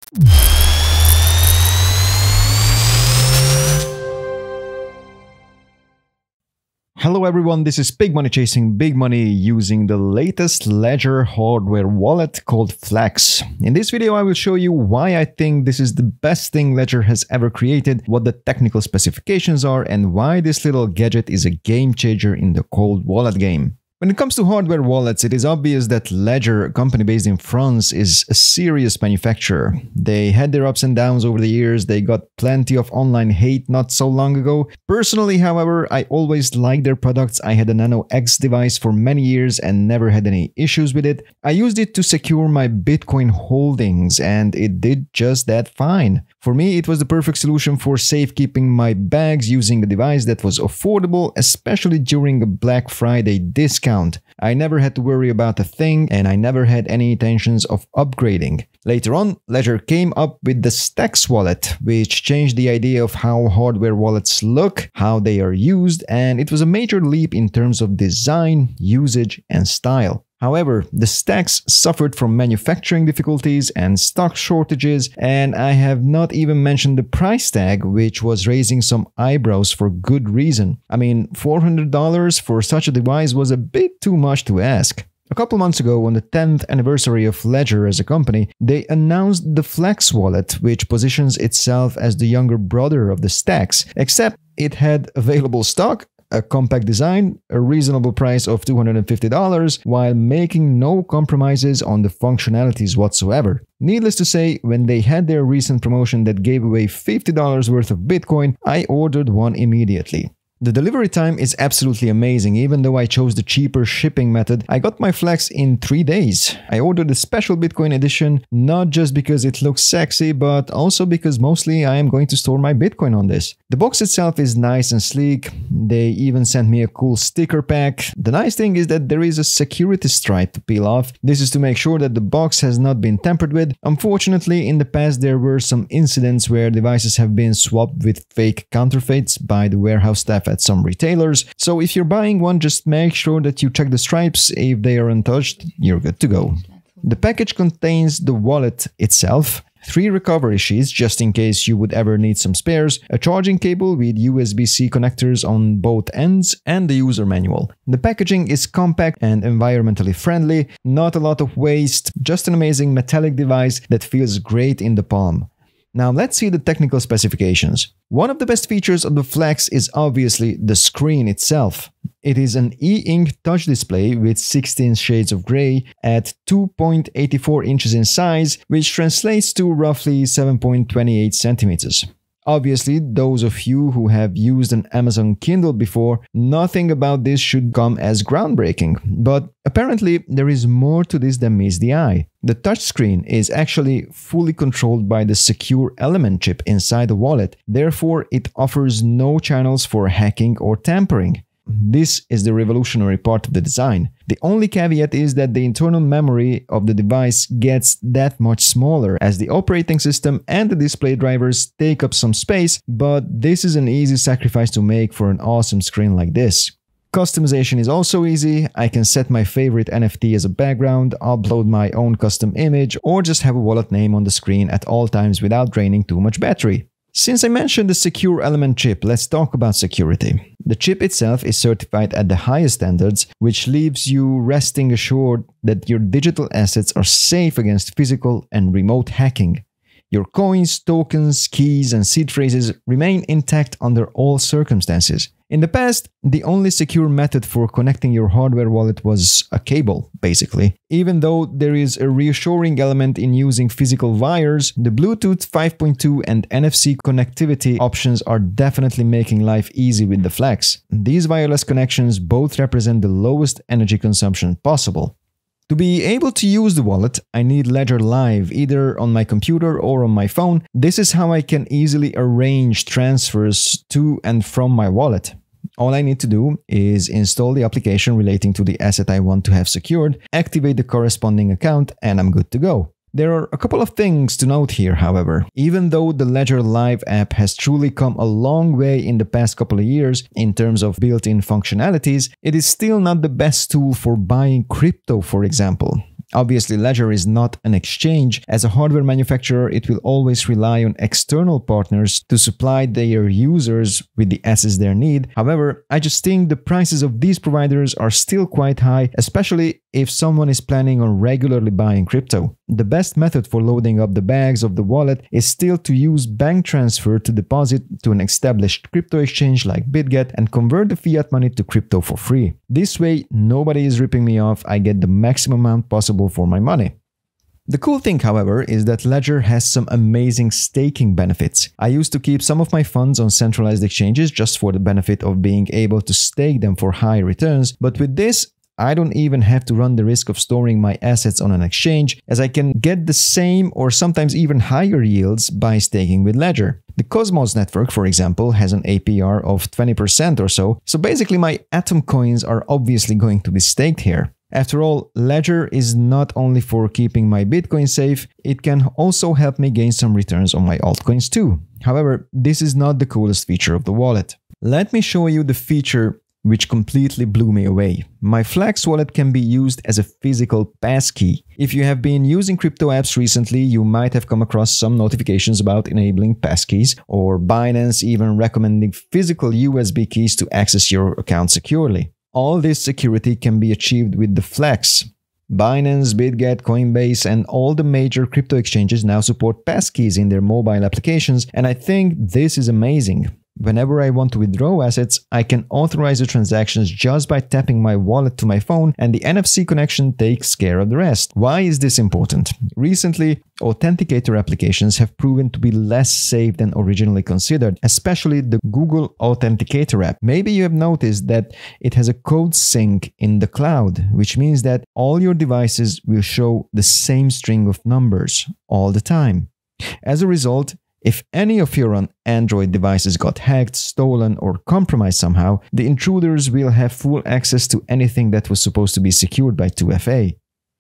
Hello everyone, this is Big Money chasing big money using the latest Ledger hardware wallet called Flex. In this video I will show you why I think this is the best thing Ledger has ever created, what the technical specifications are, and why this little gadget is a game changer in the cold wallet game. When it comes to hardware wallets, it is obvious that Ledger, a company based in France, is a serious manufacturer. They had their ups and downs over the years, they got plenty of online hate not so long ago. Personally, however, I always liked their products. I had a Nano X device for many years and never had any issues with it. I used it to secure my Bitcoin holdings and it did just that fine. For me, it was the perfect solution for safekeeping my bags using a device that was affordable, especially during a Black Friday discount. I never had to worry about a thing and I never had any intentions of upgrading. Later on, Ledger came up with the Stacks wallet, which changed the idea of how hardware wallets look, how they are used, and it was a major leap in terms of design, usage, and style. However, the Stacks suffered from manufacturing difficulties and stock shortages, and I have not even mentioned the price tag, which was raising some eyebrows for good reason. I mean, $400 for such a device was a bit too much to ask. A couple months ago, on the 10th anniversary of Ledger as a company, they announced the Flex wallet, which positions itself as the younger brother of the Stacks, except it had available stock, a compact design, a reasonable price of $250, while making no compromises on the functionalities whatsoever. Needless to say, when they had their recent promotion that gave away $50 worth of Bitcoin, I ordered one immediately. The delivery time is absolutely amazing. Even though I chose the cheaper shipping method, I got my Flex in 3 days. I ordered the special Bitcoin edition, not just because it looks sexy, but also because mostly I am going to store my Bitcoin on this. The box itself is nice and sleek. They even sent me a cool sticker pack. The nice thing is that there is a security stripe to peel off. This is to make sure that the box has not been tampered with. Unfortunately, in the past there were some incidents where devices have been swapped with fake counterfeits by the warehouse staff at some retailers, so if you're buying one, just make sure that you check the stripes. If they are untouched, you're good to go. The package contains the wallet itself, 3 recovery sheets just in case you would ever need some spares, a charging cable with USB-C connectors on both ends, and the user manual. The packaging is compact and environmentally friendly, not a lot of waste, just an amazing metallic device that feels great in the palm. Now let's see the technical specifications. One of the best features of the Flex is obviously the screen itself. It is an e-ink touch display with 16 shades of grey at 2.84 inches in size, which translates to roughly 7.28 centimeters. Obviously, those of you who have used an Amazon Kindle before, nothing about this should come as groundbreaking, but apparently there is more to this than meets the eye. The touchscreen is actually fully controlled by the secure element chip inside the wallet, therefore it offers no channels for hacking or tampering. This is the revolutionary part of the design. The only caveat is that the internal memory of the device gets that much smaller as the operating system and the display drivers take up some space, but this is an easy sacrifice to make for an awesome screen like this. Customization is also easy. I can set my favorite NFT as a background, upload my own custom image, or just have a wallet name on the screen at all times without draining too much battery. Since I mentioned the secure element chip, let's talk about security. The chip itself is certified at the highest standards, which leaves you resting assured that your digital assets are safe against physical and remote hacking. Your coins, tokens, keys, and seed phrases remain intact under all circumstances. In the past, the only secure method for connecting your hardware wallet was a cable, basically. Even though there is a reassuring element in using physical wires, the Bluetooth 5.2 and NFC connectivity options are definitely making life easy with the Flex. These wireless connections both represent the lowest energy consumption possible. To be able to use the wallet, I need Ledger Live, either on my computer or on my phone. This is how I can easily arrange transfers to and from my wallet. All I need to do is install the application relating to the asset I want to have secured, activate the corresponding account, and I'm good to go. There are a couple of things to note here, however. Even though the Ledger Live app has truly come a long way in the past couple of years in terms of built-in functionalities, it is still not the best tool for buying crypto, for example. Obviously, Ledger is not an exchange. As a hardware manufacturer, it will always rely on external partners to supply their users with the assets they need. However, I just think the prices of these providers are still quite high, especially if someone is planning on regularly buying crypto. The best method for loading up the bags of the wallet is still to use bank transfer to deposit to an established crypto exchange like BitGet and convert the fiat money to crypto for free. This way, nobody is ripping me off. I get the maximum amount possible for my money. The cool thing, however, is that Ledger has some amazing staking benefits. I used to keep some of my funds on centralized exchanges just for the benefit of being able to stake them for high returns, but with this, I don't even have to run the risk of storing my assets on an exchange, as I can get the same or sometimes even higher yields by staking with Ledger. The Cosmos network, for example, has an APR of 20% or so basically my Atom coins are obviously going to be staked here. After all, Ledger is not only for keeping my Bitcoin safe, it can also help me gain some returns on my altcoins too. However, this is not the coolest feature of the wallet. Let me show you the feature which completely blew me away. My Flex wallet can be used as a physical passkey. If you have been using crypto apps recently, you might have come across some notifications about enabling passkeys, or Binance even recommending physical USB keys to access your account securely. All this security can be achieved with the Flex. Binance, BitGet, Coinbase, and all the major crypto exchanges now support passkeys in their mobile applications, and I think this is amazing. Whenever I want to withdraw assets, I can authorize the transactions just by tapping my wallet to my phone, and the NFC connection takes care of the rest. Why is this important? Recently, authenticator applications have proven to be less safe than originally considered, especially the Google Authenticator app. Maybe you have noticed that it has a code sync in the cloud, which means that all your devices will show the same string of numbers all the time. As a result, if any of your Android devices got hacked, stolen, or compromised somehow, the intruders will have full access to anything that was supposed to be secured by 2FA.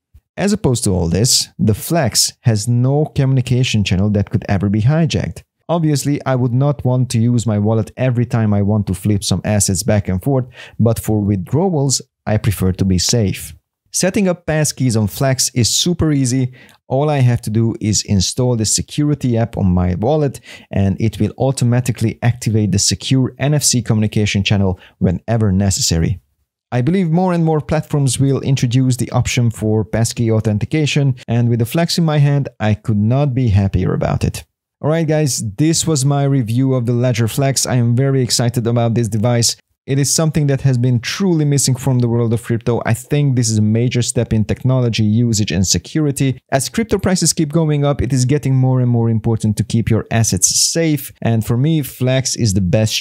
As opposed to all this, the Flex has no communication channel that could ever be hijacked. Obviously, I would not want to use my wallet every time I want to flip some assets back and forth, but for withdrawals, I prefer to be safe. Setting up passkeys on Flex is super easy. All I have to do is install the security app on my wallet, and it will automatically activate the secure NFC communication channel whenever necessary. I believe more and more platforms will introduce the option for passkey authentication, and with the Flex in my hand, I could not be happier about it. Alright guys, this was my review of the Ledger Flex. I am very excited about this device. It is something that has been truly missing from the world of crypto. I think this is a major step in technology, usage, and security. As crypto prices keep going up, it is getting more and more important to keep your assets safe. And for me, Flex is the best